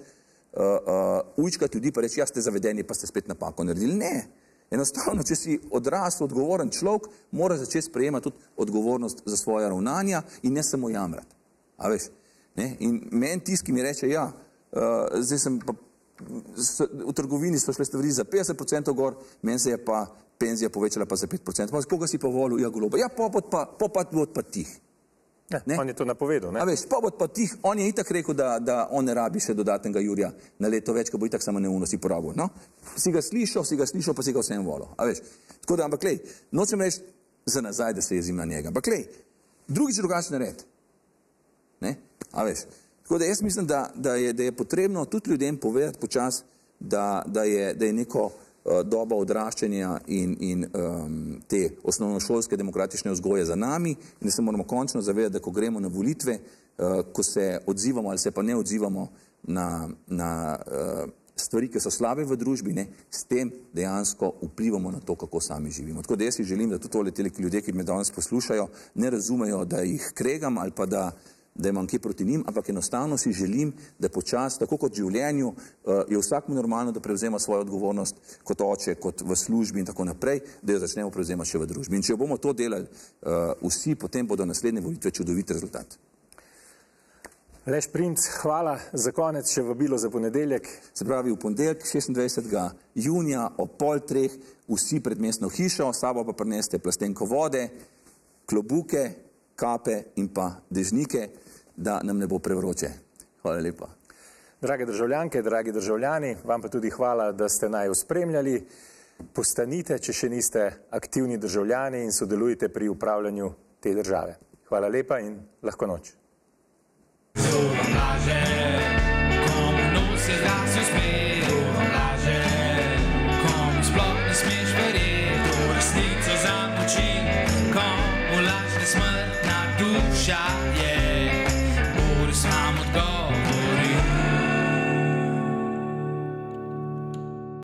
uh, ujčkati ljudi pa reči, ja, ste zavedeni, pa ste spet napako naredili. Ne. Enostavno, če si odrasel, odgovoren človek, mora začeti sprejemati tudi odgovornost za svoja ravnanja in ne samo jamrati. A veš? Ne? In meni tisti, ki mi reče, ja, uh, zdaj sem pa, s, v trgovini so šle stvari za petdeset procentov gor, meni se je pa penzija povečala pa za pet procentov. Pa koga si pa volil? Ja, Goloba. Ja, pa bod pa, pa, pa, bod pa tih. Ne, on je to napovedal, ne? A veš, pa bo pa tih, on je itak rekel, da, da on ne rabi še dodatnega Jurja na leto več, ko bo itak samo neuno si porabil, no? Si ga slišal, si ga slišal, pa si ga vsem volil, a veš. Tako da, ampak lej, nočem reči za nazaj, da se jezim na njega, ampak lej, drugič drugačen red, ne? A veš, tako da jaz mislim, da, da, je, da je potrebno tudi ljudem povedati počas, da, da, je, da je neko doba odraščanja in, in um, te osnovnošolske demokratične vzgoje za nami in da se moramo končno zavedati, da ko gremo na volitve, uh, ko se odzivamo ali se pa ne odzivamo na, na uh, stvari, ki so slabe v družbi, ne, s tem dejansko vplivamo na to, kako sami živimo. Tako da jaz si želim, da tudi tole ljudje, ki me danes poslušajo, ne razumejo, da jih kregam ali pa da da imam kje proti njim, ampak enostavno si želim, da počas, tako kot v življenju, je vsakmu normalno, da prevzema svojo odgovornost kot oče, kot v službi in tako naprej, da jo začnemo prevzemati še v družbi. In če bomo to delali vsi, potem bodo naslednje volitve čudovit rezultat. Aleš Primc, hvala. Za konec še vabilo za ponedeljek. Se pravi, v ponedeljek šestindvajsetega junija ob pol treh vsi pred mestno hišo, sabo pa prinesite plastenko vode, klobuke, kape in pa dežnike, da nam ne bo prevroče. Hvala lepa. Drage državljanke, dragi državljani, vam pa tudi hvala, da ste naju spremljali. Postanite, če še niste aktivni državljani in sodelujte pri upravljanju te države. Hvala lepa in lahko noč.